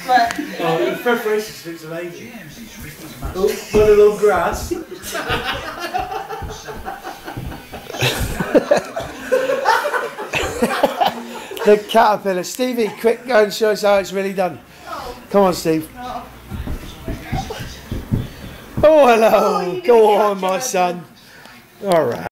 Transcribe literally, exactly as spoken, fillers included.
but... Oh, the preparation looks amazing. Oh, put a little grass. The caterpillar. Stevie, quick, go and show us how it's really done. Come on, Steve. Oh, hello. Go on, my son. All right.